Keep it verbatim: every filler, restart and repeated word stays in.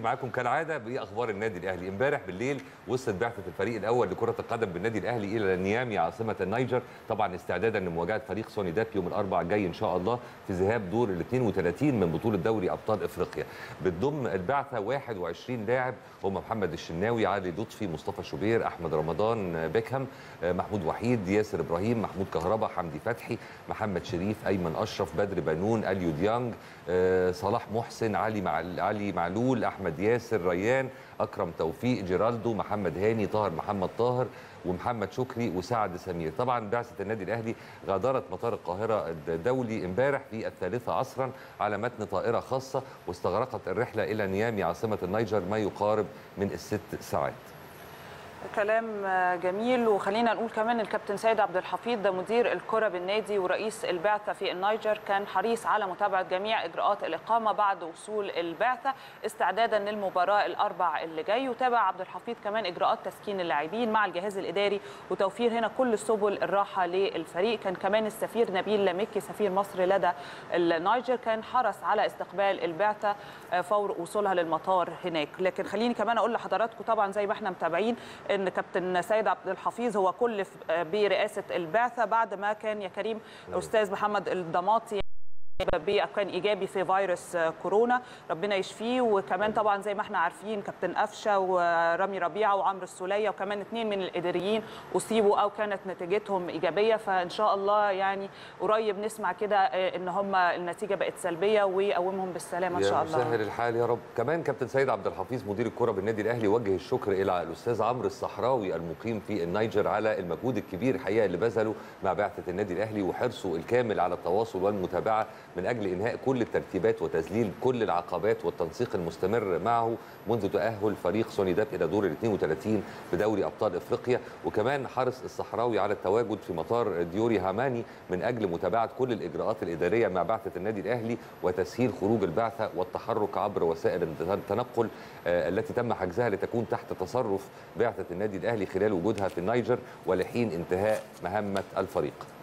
معاكم كالعاده باخبار النادي الاهلي. امبارح بالليل وصلت بعثه الفريق الاول لكره القدم بالنادي الاهلي الى نيامي عاصمه النيجر، طبعا استعدادا لمواجهه فريق سوني داب يوم الاربعاء الجاي ان شاء الله في ذهاب دور ال اثنين وثلاثين من بطوله دوري ابطال افريقيا. بتضم البعثه واحد وعشرين لاعب هم محمد الشناوي، علي لطفي، مصطفى شوبير، احمد رمضان، بيكهام، محمود وحيد، ياسر ابراهيم، محمود كهربا، حمدي فتحي، محمد شريف، ايمن اشرف، بدر بنون، اليو ديانج، صلاح محسن، علي مع علي معلول، احمد ياسر، ريان، اكرم توفيق، جيرالدو، محمد هاني، طاهر محمد طاهر، ومحمد شكري، وسعد سمير. طبعا بعثه النادي الاهلي غادرت مطار القاهره الدولي امبارح في الثالثه عصرا على متن طائره خاصه، واستغرقت الرحله الى نيامي عاصمه النيجر ما يقارب من الست ساعات. كلام جميل. وخلينا نقول كمان الكابتن سيد عبد الحفيظ ده مدير الكرة بالنادي ورئيس البعثة في النيجر كان حريص على متابعة جميع إجراءات الإقامة بعد وصول البعثة استعدادا للمباراة الأربع اللي جاي. وتابع عبد الحفيظ كمان إجراءات تسكين اللاعبين مع الجهاز الإداري وتوفير هنا كل سبل الراحة للفريق. كان كمان السفير نبيل لمكي سفير مصر لدى النيجر كان حرص على استقبال البعثة فور وصولها للمطار هناك. لكن خليني كمان أقول لحضراتكم طبعا زي ما احنا متابعين ان كابتن سيد عبد الحفيظ هو كلف برئاسه البعثه بعد ما كان يا كريم استاذ محمد الضماطي كان ايجابي في فيروس كورونا، ربنا يشفيه. وكمان طبعا زي ما احنا عارفين كابتن قفشه ورامي ربيعه وعمرو السوليه وكمان اثنين من الاداريين اصيبوا او كانت نتيجتهم ايجابيه، فان شاء الله يعني قريب نسمع كده ان هم النتيجه بقت سلبيه ويقومهم بالسلامه ان شاء الله. يا مسهل الحال يا رب. كمان كابتن سيد عبد الحفيظ مدير الكره بالنادي الاهلي وجه الشكر الى الاستاذ عمرو الصحراوي المقيم في النيجر على المجهود الكبير الحقيقه اللي بذله مع بعثه النادي الاهلي وحرصه الكامل على التواصل والمتابعه من اجل انهاء كل الترتيبات وتذليل كل العقبات والتنسيق المستمر معه منذ تاهل فريق سوني داب الى دور ال اثنين وثلاثين بدوري ابطال افريقيا. وكمان حرص الصحراوي على التواجد في مطار ديوري هاماني من اجل متابعه كل الاجراءات الاداريه مع بعثه النادي الاهلي وتسهيل خروج البعثه والتحرك عبر وسائل التنقل التي تم حجزها لتكون تحت تصرف بعثه النادي الاهلي خلال وجودها في النيجر ولحين انتهاء مهمه الفريق.